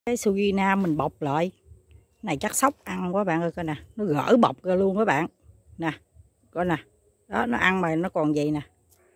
Cái sugina mình bọc lại này chắc sóc ăn quá bạn ơi, coi nè, nó gỡ bọc ra luôn các bạn nè, coi nè, đó nó ăn mà nó còn gì nè.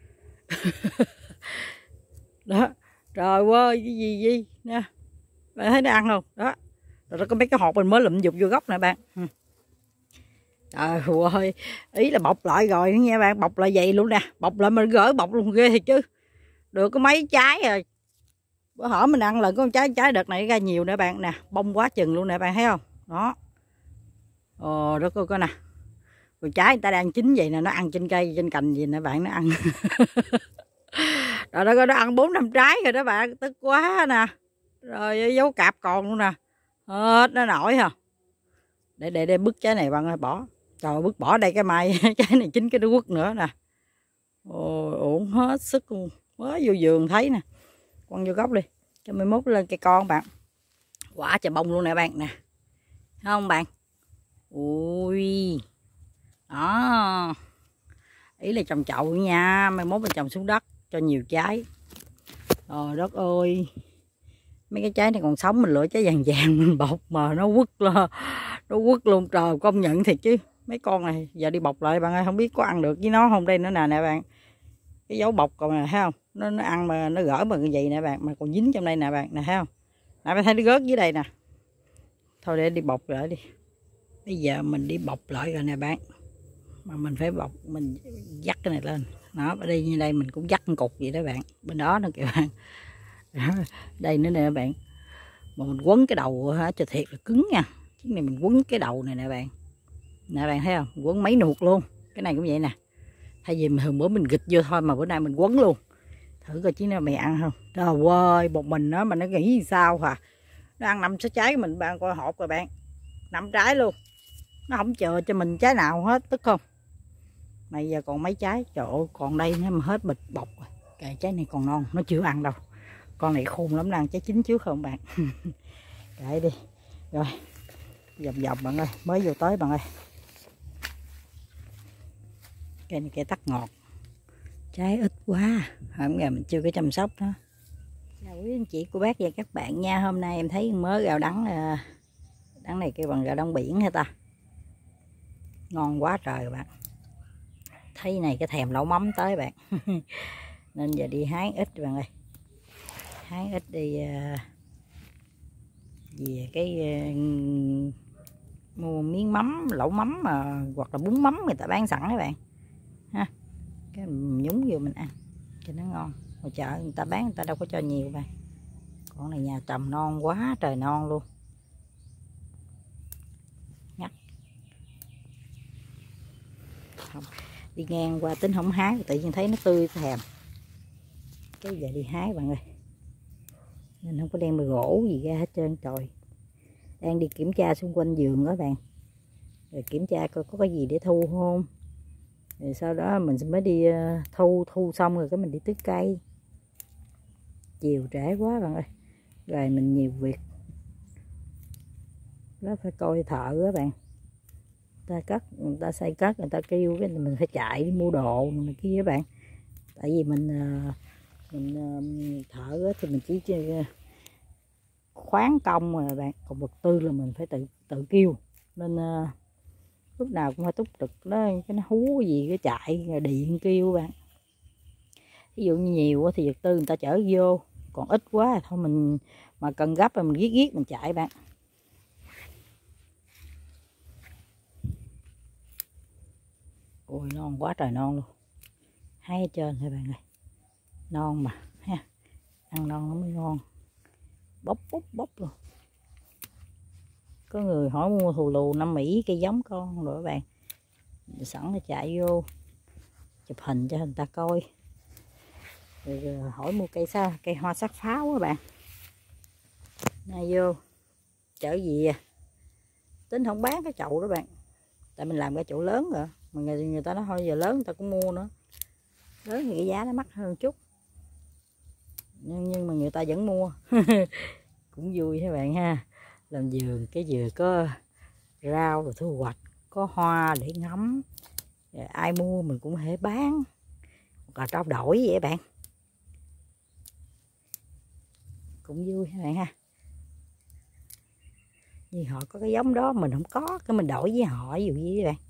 Đó trời ơi, cái gì nè, bạn thấy nó ăn không đó, rồi nó có mấy cái hột mình mới lụm dục vô gốc nè bạn. Trời ơi, ý là bọc lại rồi nha bạn, bọc lại vậy luôn nè, bọc lại mình gỡ bọc luôn, ghê thiệt chứ. Được có mấy trái rồi, bữa hở mình ăn lần có con trái đợt này ra nhiều nữa bạn nè, bông quá chừng luôn nè bạn thấy không đó. Đó coi nè, rồi trái người ta đang chín vậy nè, nó ăn trên cây trên cành gì nè bạn, nó ăn. Rồi nó ăn 4-5 trái rồi đó bạn, tức quá nè. Rồi dấu cạp còn luôn nè, hết nó nổi hả. Để bứt trái này bạn ơi, bỏ. Trời, bứt bỏ đây cái mai trái này chín cái nó quất nữa nè. Ôi ổn hết sức luôn, mới vô vườn thấy nè, quăng vô gốc đi cho mai mốt lên cây con bạn. Quả chà bông luôn nè bạn nè, thấy không bạn. Ui đó, ý là trồng chậu nha, mai mốt mình trồng xuống đất cho nhiều trái. Trời đất ơi, mấy cái trái này còn sống mình lựa trái vàng vàng mình bọc mà nó quất lên, nó quất luôn. Trời, công nhận thiệt chứ, mấy con này giờ đi bọc lại bạn ơi, không biết có ăn được với nó không đây nữa nè bạn. Cái dấu bọc còn nè, thấy không, nó ăn mà nó gỡ bằng cái gì nè bạn, mà còn dính trong đây nè bạn nè, thấy không. Nãy bạn thấy nó rớt dưới đây nè. Thôi để đi bọc lại đi, bây giờ mình đi bọc lại rồi nè bạn, mà mình phải bọc, mình dắt cái này lên đó, ở đây như đây mình cũng dắt cục vậy đó bạn, bên đó nữa kìa bạn. Đó, đây nữa nè bạn, mà mình quấn cái đầu hả cho thiệt là cứng nha, cái này mình quấn cái đầu này nè bạn thấy không, quấn mấy nuột luôn. Cái này cũng vậy nè, thay vì thường bữa mình gịch vô thôi mà bữa nay mình quấn luôn, thử coi chứ nó mày ăn không. Trời ơi, một mình nó mà nó nghĩ sao hả, nó ăn 5-6 trái mình bạn coi hộp rồi bạn, 5 trái luôn, nó không chờ cho mình trái nào hết, tức không. Này giờ còn mấy trái, trời ơi, còn đây nó mà hết bịch bọc rồi. Cái trái này còn non, nó chưa ăn đâu, con này khôn lắm, đang trái chín trước không bạn. Kệ đi. Rồi vòng bạn ơi, mới vô tới bạn ơi. Cây này cây tắc ngọt, trái ít quá, hôm ngày mình chưa có chăm sóc nó. Chào quý anh chị cô bác và các bạn nha. Hôm nay em thấy mới gạo đắng này kêu bằng gạo đắng biển hả ta, ngon quá trời bạn. Thấy này cái thèm lẩu mắm tới bạn. Nên giờ đi hái ít bạn ơi, hái ít đi về cái mua miếng mắm lẩu mắm mà, hoặc là bún mắm người ta bán sẵn các bạn ha, cái mình nhúng vô mình ăn cho nó ngon. Ngoài chợ người ta bán người ta đâu có cho nhiều bạn, con này nhà trồng non quá trời non luôn. Ngắt không, đi ngang qua tính không hái, tự nhiên thấy nó tươi thèm, cái giờ đi hái bạn ơi, nên không có đem gỗ gì ra hết trơn. Trời, đang đi kiểm tra xung quanh vườn đó bạn, rồi kiểm tra coi có cái gì để thu không, rồi sau đó mình mới đi thu xong rồi cái mình đi tưới cây. Chiều trễ quá bạn ơi, rồi mình nhiều việc đó, phải coi thợ đó bạn, người ta cắt, người ta xây cắt, người ta kêu cái mình phải chạy đi mua đồ này kia các bạn. Tại vì mình thợ thì mình chỉ khoán công mà bạn, còn vật tư là mình phải tự kêu, nên lúc nào cũng phải túc trực đó, cái nó hú gì cái chạy rồi điện kêu bạn. Ví dụ như nhiều thì vật tư người ta chở vô, còn ít quá thôi mình mà cần gấp rồi mình giết mình chạy bạn. Ôi non quá trời non luôn, hái ở trên thôi bạn ơi, non mà ha, ăn non nó mới ngon, bốc luôn. Có người hỏi mua thù lù 5 Mỹ cây giống con rồi các bạn, sẵn là chạy vô chụp hình cho người ta coi, rồi hỏi mua cây hoa sắc pháo các bạn. Nay vô chở gì tính không bán cái chậu đó bạn, tại mình làm cái chậu lớn rồi mà người ta nói thôi giờ lớn người ta cũng mua nữa, lớn thì cái giá nó mắc hơn chút, nhưng mà người ta vẫn mua. Cũng vui các bạn ha, làm vườn cái vừa có rau rồi thu hoạch, có hoa để ngắm, rồi ai mua mình cũng có thể bán hoặc là trao đổi vậy bạn, cũng vui các bạn ha. Vì họ có cái giống đó mình không có, cái mình đổi với họ ví dụ như vậy.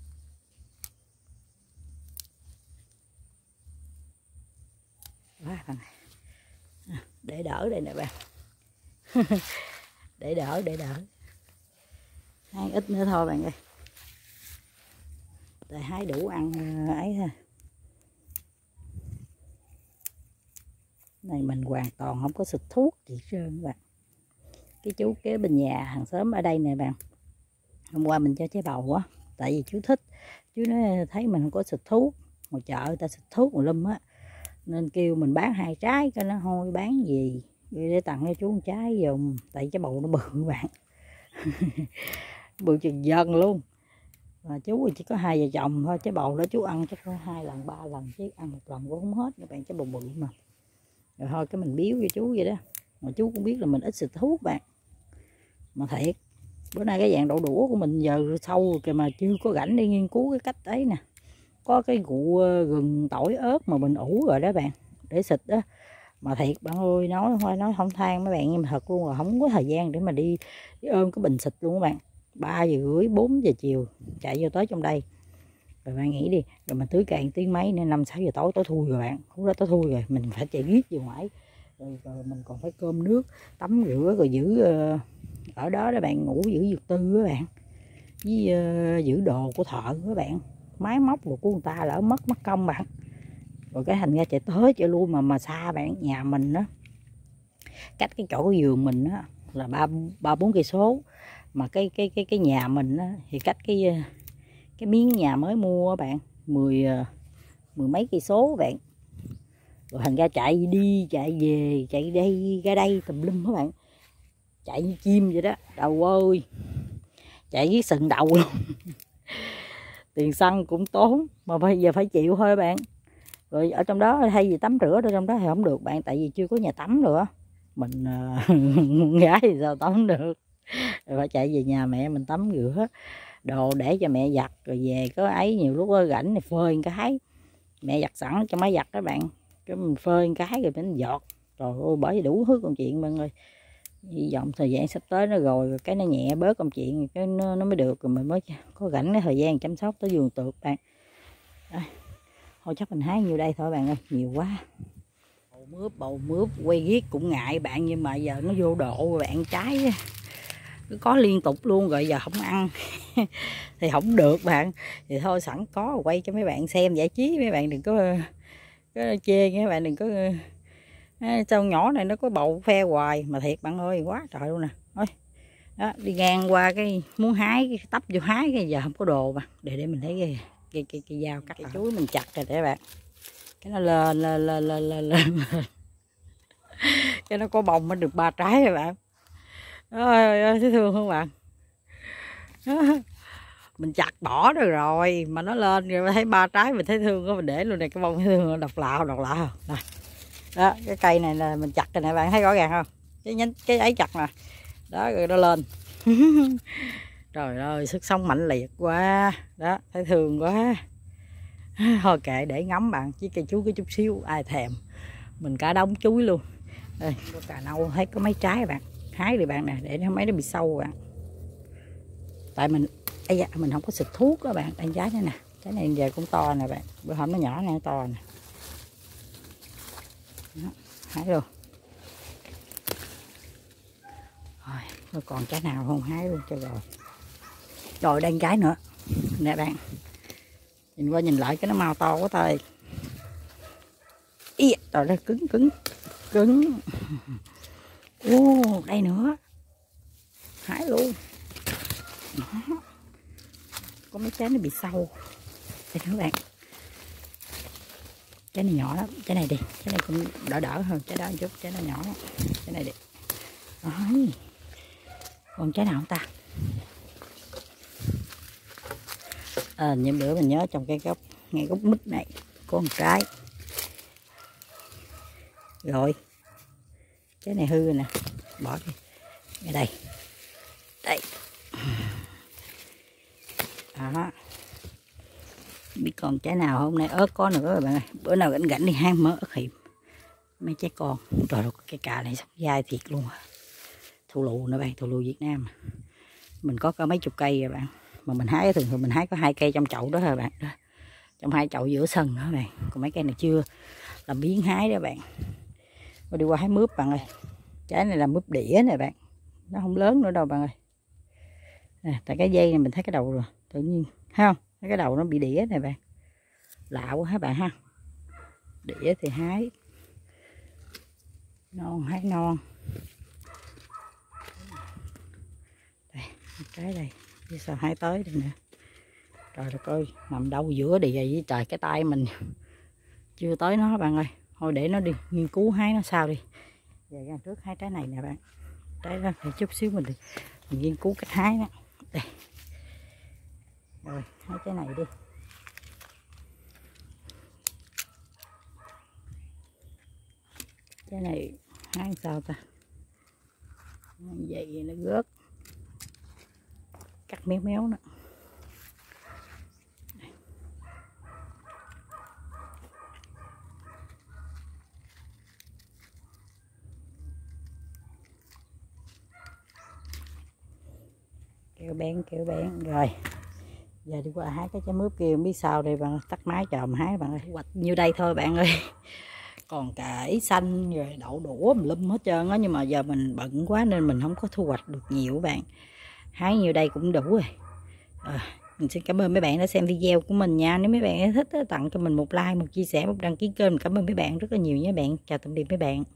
Đó, để đỡ đây nè bạn. để đỡ hái ít nữa thôi bạn ơi, tại hái đủ ăn ấy thôi. Này mình hoàn toàn không có xịt thuốc gì trơn bạn. Cái chú kế bên nhà hàng xóm ở đây nè bạn, hôm qua mình cho trái bầu á, tại vì chú thích, chú nói thấy mình không có xịt thuốc, ngoài chợ người ta xịt thuốc một lâm á, nên kêu mình bán 2 trái, cái nó thôi bán gì để tặng cho chú một trái dùng, tại trái bầu nó bự bạn. Bự chừng dân luôn. Mà chú chỉ có 2 vợ chồng thôi, trái bầu đó chú ăn chắc có 2 lần 3 lần, chứ ăn một lần cũng không hết các bạn, trái bầu bự mà. Rồi thôi cái mình biếu cho chú vậy đó, mà chú cũng biết là mình ít xịt thuốc bạn. Mà thiệt, bữa nay cái dạng đậu đũa của mình giờ sâu kìa, mà chưa có rảnh đi nghiên cứu cái cách ấy nè. Có cái gụ gừng tỏi ớt mà mình ủ rồi đó bạn, để xịt đó. Mà thiệt bạn ơi, nói không than mấy bạn, nhưng mà thật luôn rồi, không có thời gian để mà đi ôm cái bình xịt luôn các bạn. 3 giờ rưỡi 4 giờ chiều chạy vô tới trong đây, rồi bạn nghĩ đi, rồi mình tưới cạn tiếng mấy nên 5-6 giờ tối thui rồi bạn, lúc đó tối thui rồi mình phải chạy riết vô ngoài, rồi mình còn phải cơm nước tắm rửa rồi giữ ở đó đó bạn, ngủ giữ vật tư các bạn, với giữ đồ của thợ các bạn, máy móc của người ta lỡ mất công bạn. Rồi cái thành ra chạy tới chạy lui mà xa bạn. Nhà mình đó cách cái chỗ giường mình đó là 3-4 cây số, mà cái nhà mình đó, thì cách cái miếng nhà mới mua bạn mười mấy cây số bạn. Rồi thành ra chạy đi chạy về, chạy đây ra đây tùm lum các bạn, chạy như chim vậy đó. Đầu ơi, chạy với sừng đầu luôn. Tiền xăng cũng tốn, mà bây giờ phải chịu thôi bạn. Rồi ở trong đó thay vì tắm rửa ở trong đó thì không được bạn, tại vì chưa có nhà tắm nữa. Mình gái thì sao tắm được, rồi phải chạy về nhà mẹ mình tắm rửa đồ để cho mẹ giặt, rồi về có ấy nhiều lúc rảnh thì phơi cái, mẹ giặt sẵn cho máy giặt đó bạn, cái mình phơi cái rồi mình giọt. Rồi ôi, bởi vì đủ thứ công chuyện bạn ơi. Hy vọng thời gian sắp tới nó rồi cái nó nhẹ bớt công chuyện, cái nó mới được, rồi mình mới có rảnh cái thời gian chăm sóc tới vườn tược bạn. Đây. Thôi chắc mình hái nhiêu đây thôi bạn ơi, nhiều quá. Bầu mướp quay riết cũng ngại bạn, nhưng mà giờ nó vô độ bạn, trái có liên tục luôn rồi, giờ không ăn thì không được bạn. Thì thôi sẵn có quay cho mấy bạn xem giải trí, mấy bạn đừng có chê nha, mấy bạn đừng có sao nhỏ này nó có bầu phe hoài. Mà thiệt bạn ơi, quá trời luôn nè. Thôi đó, đi ngang qua cái muốn hái, cái tấp vô hái, cái giờ không có đồ mà để mình thấy cái dao cắt cái chuối mình chặt rồi để bạn, cái nó lên cái nó có bông nó được 3 trái rồi bạn. Ôi ơi, thấy thương không bạn? Mình chặt bỏ rồi mà nó lên rồi thấy 3 trái mình thấy thương, có mình để luôn này, cái bông thấy thương, độc lạ nè. Đó, cái cây này là mình chặt rồi nè bạn, thấy rõ ràng không? Cái nhánh cái ấy chặt nè. Đó, rồi nó lên. Trời ơi, sức sống mạnh liệt quá. Đó, thấy thương quá. Thôi kệ, để ngắm bạn, chứ cây chuối có chút xíu ai thèm. Mình cả đống chuối luôn. Đây, có cà nâu thấy có mấy trái bạn. Hái đi bạn nè, để mấy nó bị sâu bạn. Tại mình mình không có xịt thuốc đó bạn. Đây trái này nè, trái này giờ cũng to nè bạn. Bữa hôm nó nhỏ này to nè. Đó, hái luôn. Rồi còn trái nào không hái luôn cho rồi. Rồi đang trái nữa nè bạn, nhìn qua nhìn lại cái nó mau to quá tay. Ý, trời ơi, cứng. Ô, đây nữa, hái luôn. Đó. Có mấy trái nó bị sâu đây các bạn. Trái này nhỏ lắm, trái này đi, trái này cũng đỡ hơn trái đó một chút, trái nó nhỏ lắm. Trái này đi. Đấy. Còn trái nào không ta? Những bữa mình nhớ trong cái gốc, ngay gốc mít này có một trái. Rồi trái này hư rồi nè, bỏ đi. Ở đây đó, biết còn trái nào hôm nay ớt có nữa rồi bạn ơi. Bữa nào rảnh đi hang mớ ớt hiểm mấy trái con. Trời ơi, cái cà này sắp dai thiệt luôn. Thù lù nữa bạn, thù lù Việt Nam. Mình có mấy chục cây rồi bạn, mà mình hái thường mình hái có 2 cây trong chậu đó thôi bạn, đó. Trong 2 chậu giữa sân đó bạn, còn mấy cây này chưa làm biến hái đó bạn. Rồi đi qua hái mướp bạn ơi, trái này là mướp đĩa này bạn, nó không lớn nữa đâu bạn ơi. Tại cái dây này mình thấy cái đầu rồi tự nhiên thấy không, cái đầu nó bị đĩa này bạn, lạ quá hả bạn ha. Đĩa thì hái non, hái non. Đây, cái đây chứ sao hái tới đây nè. Trời đất ơi, nằm đâu giữa địa với trời, cái tay mình chưa tới nó bạn ơi. Thôi để nó đi, nghiên cứu hái nó sao đi. Giờ ra trước hái trái này nè bạn. Trái đó phải chút xíu mình nghiên cứu cách hái đó. Đây. Rồi, hái trái này đi. Trái này hái sao ta? Vậy nó rớt. Cắt méo méo nữa. Kéo bén rồi. Giờ đi qua hái cái trái mướp kia không biết sao đây bạn, tắt máy chờ mà hái bạn ơi. Hoạch như đây thôi bạn ơi. Còn cải xanh rồi đậu đũa lum hết trơn á, nhưng mà giờ mình bận quá nên mình không có thu hoạch được nhiều các bạn. Hái nhiều đây cũng đủ rồi. Mình xin cảm ơn mấy bạn đã xem video của mình nha. Nếu mấy bạn thích tặng cho mình một like, một chia sẻ, một đăng ký kênh. Cảm ơn mấy bạn rất là nhiều nha bạn. Chào tạm biệt mấy bạn.